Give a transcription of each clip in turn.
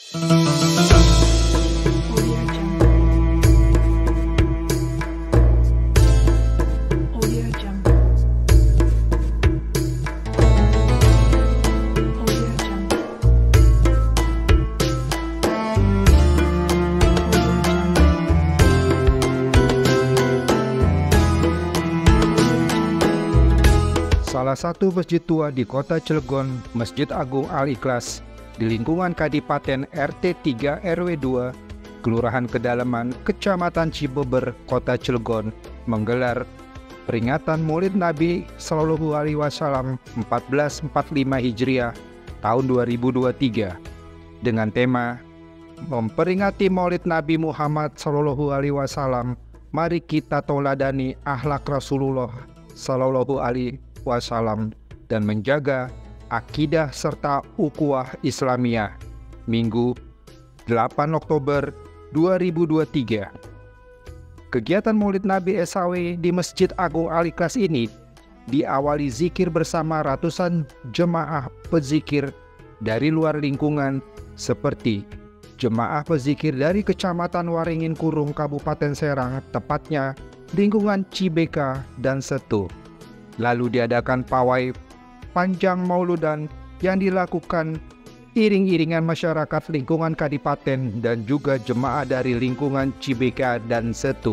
Salah satu masjid tua di kota Cilegon, Masjid Agung Al-Ikhlas, di lingkungan Kadipaten RT 3 RW 2, Kelurahan Kedalaman, Kecamatan Cibeber, Kota Cilegon, menggelar peringatan Maulid Nabi Shallallahu Alaihi Wasallam 1445 Hijriah tahun 2023 dengan tema memperingati Maulid Nabi Muhammad Shallallahu Alaihi Wasallam. Mari kita tauladani akhlak Rasulullah Shallallahu Alaihi Wasallam dan menjaga akidah serta ukhuwah Islamiyah. Minggu 8 Oktober 2023. Kegiatan Maulid Nabi SAW di Masjid Agung Al-Ikhlas ini diawali zikir bersama ratusan jemaah pezikir dari luar lingkungan seperti jemaah pezikir dari Kecamatan Waringin Kurung, Kabupaten Serang, tepatnya lingkungan Cibeka dan Setu. Lalu diadakan pawai panjang mauludan yang dilakukan iring-iringan masyarakat lingkungan Kadipaten dan juga jemaah dari lingkungan Cibeka dan Setu.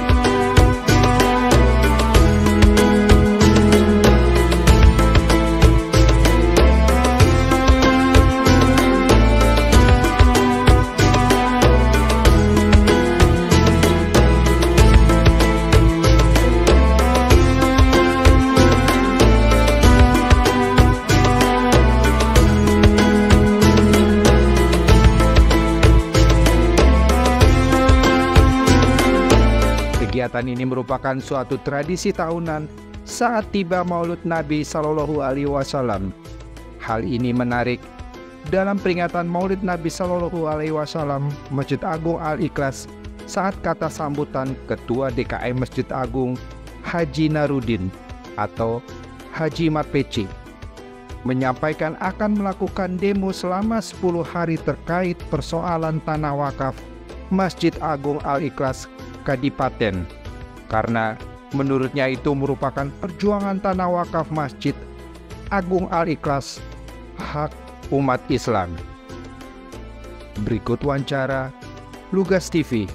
Kegiatan ini merupakan suatu tradisi tahunan saat tiba Maulid Nabi Shallallahu Alaihi Wasallam. Hal ini menarik dalam peringatan Maulid Nabi Shallallahu Alaihi Wasallam Masjid Agung Al-Ikhlas saat kata sambutan Ketua DKM Masjid Agung Haji Narudin atau Haji Mat PC menyampaikan akan melakukan demo selama 10 hari terkait persoalan tanah wakaf Masjid Agung Al-Ikhlas Kadipaten, karena menurutnya itu merupakan perjuangan tanah wakaf Masjid Agung Al-Ikhlas hak umat Islam. Berikut wawancara Lugas TV.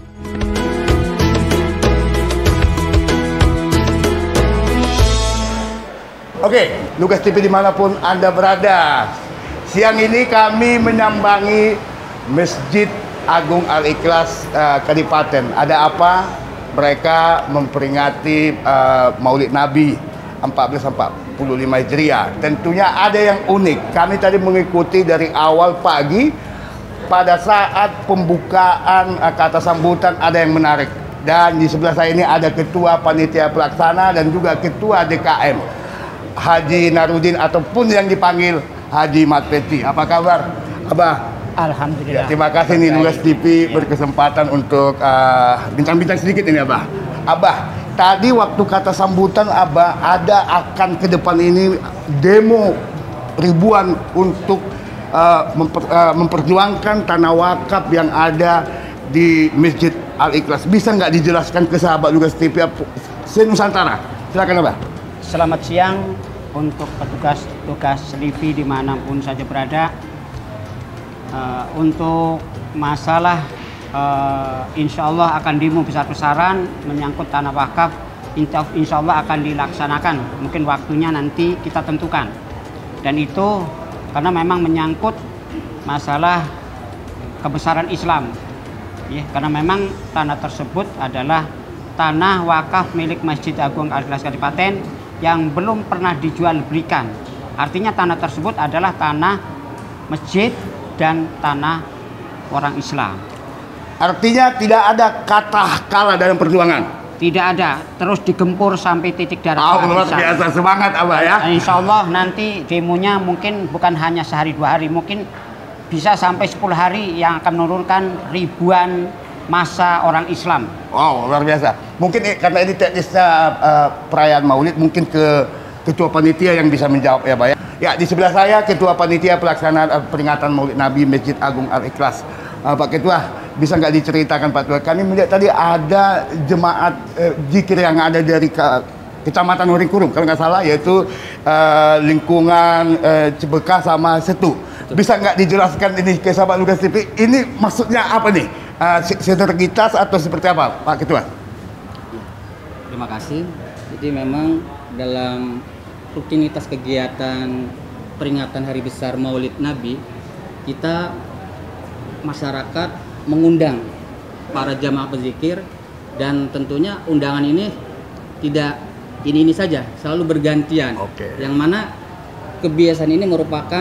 Oke, Lugas TV dimanapun Anda berada. Siang ini kami menyambangi Masjid Agung Al-Ikhlas Kadipaten. Ada apa? Mereka memperingati Maulid Nabi 1445 Hijriah. Tentunya ada yang unik. Kami tadi mengikuti dari awal pagi. Pada saat pembukaan kata sambutan ada yang menarik. Dan di sebelah saya ini ada Ketua Panitia Pelaksana dan juga Ketua DKM Haji Narudin ataupun yang dipanggil Haji Mat Peti. Apa kabar, Abah? Alhamdulillah. Ya, terima kasih nih Lugas TV berkesempatan untuk bincang-bincang sedikit ini, Abah. Abah, tadi waktu kata sambutan Abah ada akan ke depan ini demo ribuan untuk memperjuangkan tanah wakaf yang ada di Masjid Al-Ikhlas. Bisa nggak dijelaskan ke sahabat Lugas TV se-Nusantara? Silakan, Abah. Selamat siang untuk petugas TV dimanapun saja berada. Untuk masalah insya Allah akan demo besar-besaran menyangkut tanah wakaf, insya Allah akan dilaksanakan. Mungkin waktunya nanti kita tentukan. Dan itu karena memang menyangkut masalah kebesaran Islam. Ya, karena memang tanah tersebut adalah tanah wakaf milik Masjid Agung Al-Ikhlas Kadipaten yang belum pernah dijual belikan. Artinya tanah tersebut adalah tanah masjid dan tanah orang Islam. Artinya tidak ada kata kalah dalam perjuangan. Tidak ada, terus digempur sampai titik darah. Luar biasa, semangat Abah ya. Insya Allah nanti demonya mungkin bukan hanya sehari 2 hari, mungkin bisa sampai 10 hari yang akan menurunkan ribuan massa orang Islam. Wow, luar biasa. Mungkin karena ini teknisnya perayaan Maulid, mungkin ke Ketua Panitia yang bisa menjawab ya, Pak ya. Ya, di sebelah saya Ketua Panitia Pelaksanaan Peringatan Maulid Nabi Masjid Agung Al-Ikhlas. Pak Ketua, bisa nggak diceritakan Pak Ketua? Kami melihat tadi ada jemaat zikir yang ada dari Kecamatan Waringkurung, kalau nggak salah, yaitu lingkungan Cibeka sama Setu. Bisa nggak dijelaskan ini ke sahabat Lugas TV? Ini maksudnya apa nih? Sinergitas atau seperti apa, Pak Ketua? Terima kasih. Jadi memang dalam rutinitas kegiatan peringatan Hari Besar Maulid Nabi, kita masyarakat mengundang para jamaah berzikir, dan tentunya undangan ini tidak ini saja, selalu bergantian. Yang mana kebiasaan ini merupakan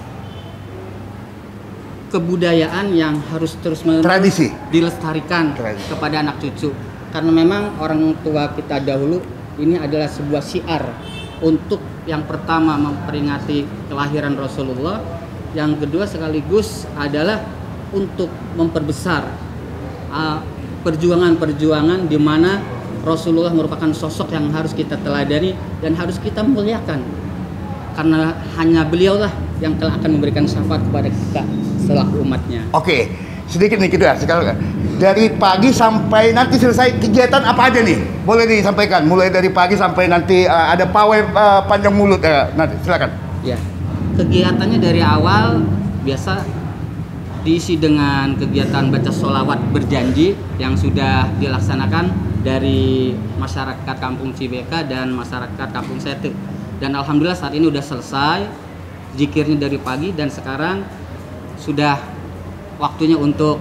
kebudayaan yang harus terus-menerus dilestarikan kepada anak cucu. Karena memang orang tua kita dahulu ini adalah sebuah syiar untuk yang pertama memperingati kelahiran Rasulullah, yang kedua sekaligus adalah untuk memperbesar perjuangan-perjuangan di mana Rasulullah merupakan sosok yang harus kita teladani dan harus kita muliakan, karena hanya beliaulah yang kelak akan memberikan syafaat kepada kita selaku umatnya. Oke, sedikit nih kita sekarang dari pagi sampai nanti selesai kegiatan apa aja nih? Boleh disampaikan mulai dari pagi sampai nanti ada pawai panjang mulut nanti silakan. Ya, kegiatannya dari awal biasa diisi dengan kegiatan baca sholawat berjanji yang sudah dilaksanakan dari masyarakat Kampung Cibeka dan masyarakat Kampung Setu. Dan alhamdulillah saat ini sudah selesai zikirnya dari pagi, dan sekarang sudah waktunya untuk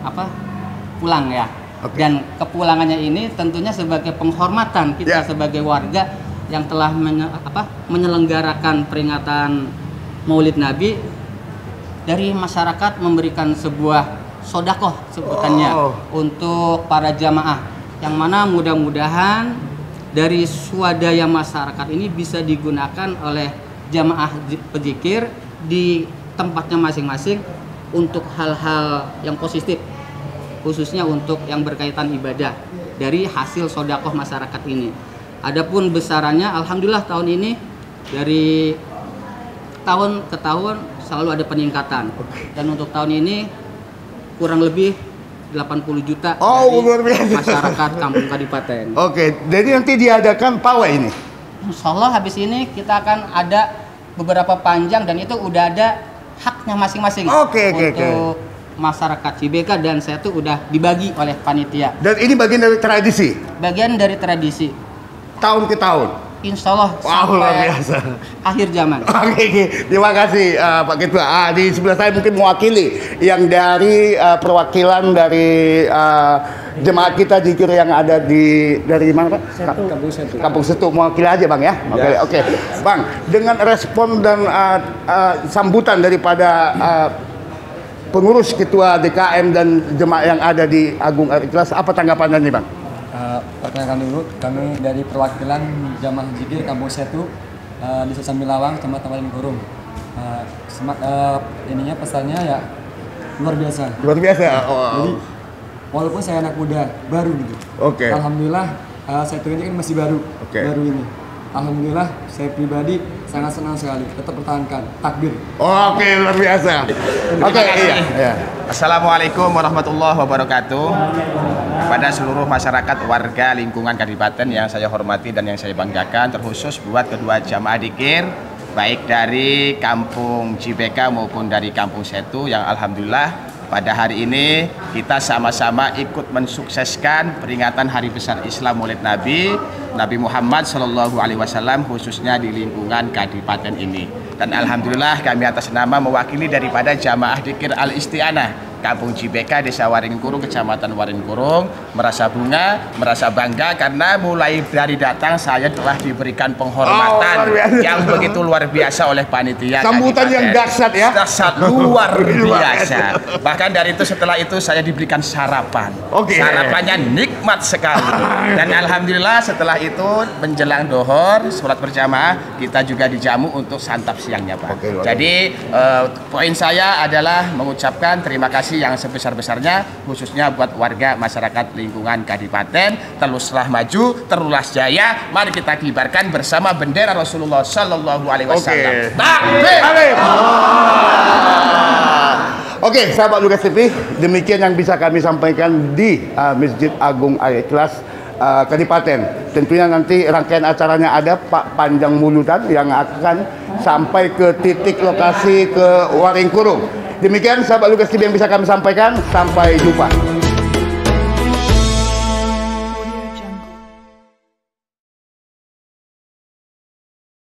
pulang ya. Dan kepulangannya ini tentunya sebagai penghormatan kita sebagai warga yang telah menyelenggarakan peringatan Maulid Nabi. Dari masyarakat memberikan sebuah sodakoh sebutannya untuk para jamaah, yang mana mudah-mudahan dari swadaya masyarakat ini bisa digunakan oleh jamaah pezikir di tempatnya masing-masing untuk hal-hal yang positif, khususnya untuk yang berkaitan ibadah dari hasil sodakoh masyarakat ini. Adapun besarannya, alhamdulillah tahun ini dari tahun ke tahun selalu ada peningkatan. Dan untuk tahun ini kurang lebih 80 juta luar biasa. Masyarakat Kampung Kadipaten. Jadi nanti diadakan pawai ini. Insya Allah habis ini kita akan ada beberapa panjang, dan itu udah ada haknya masing-masing. Untuk masyarakat Cibeka dan saya tuh udah dibagi oleh panitia. Dan ini bagian dari tradisi. Bagian dari tradisi. Tahun ke tahun. Insya Allah sampai akhir zaman. Terima kasih Pak Ketua. Di sebelah saya mungkin mewakili yang dari perwakilan dari jemaat kita zikir yang ada dari mana Pak? Kampung Setu. Kampung Setu, mewakili aja Bang ya. Oke. Bang, dengan respon dan sambutan daripada pengurus ketua DKM dan jemaah yang ada di Agung Al-Ikhlas, apa tanggapannya nih Bang? Perkenalkan dulu, kami dari perwakilan Jamaah Zikir Kampung Setu di Sambilawang, Kecamatan Waringkurung. Ininya pesannya ya luar biasa. Luar biasa. Jadi walaupun saya anak muda baru gitu. Alhamdulillah Setu ini kan masih baru. Baru ini. Alhamdulillah saya pribadi sangat senang sekali. Tetap pertahankan takbir. Luar biasa. Iya. Assalamualaikum warahmatullahi wabarakatuh. Kepada seluruh masyarakat warga lingkungan Kadipaten yang saya hormati dan yang saya banggakan, terkhusus buat kedua jamaah dzikir baik dari Kampung Cibeka maupun dari Kampung Setu, yang alhamdulillah pada hari ini kita sama-sama ikut mensukseskan peringatan Hari Besar Islam Maulid Nabi Muhammad SAW, khususnya di lingkungan Kadipaten ini. Dan alhamdulillah kami atas nama mewakili daripada jamaah dzikir Al-Isti'anah Kampung Cibeka, Desa Waringkurung, Kecamatan Waringkurung, merasa bangga karena mulai dari datang saya telah diberikan penghormatan yang begitu luar biasa oleh panitia. Sambutan yang dahsyat ya. Dahsyat luar biasa. Bahkan dari itu setelah itu saya diberikan sarapan. Sarapannya nikmat sekali. Dan alhamdulillah setelah itu menjelang dohor sholat berjamaah kita juga dijamu untuk santap siangnya Pak. Jadi poin saya adalah mengucapkan terima kasih kasih yang sebesar-besarnya khususnya buat warga masyarakat lingkungan Kadipaten. Teruslah maju, teruslah jaya. Mari kita kibarkan bersama bendera Rasulullah Sallallahu Alaihi Wasallam. Takbir! Oke, sahabat Lukas TV, demikian yang bisa kami sampaikan di Masjid Agung Al-Ikhlas Kadipaten. Tentunya nanti rangkaian acaranya ada Pak Panjang Mulutan yang akan sampai ke titik lokasi ke Waringkurung. Demikian sahabat Lukas TV yang bisa kami sampaikan. Sampai jumpa.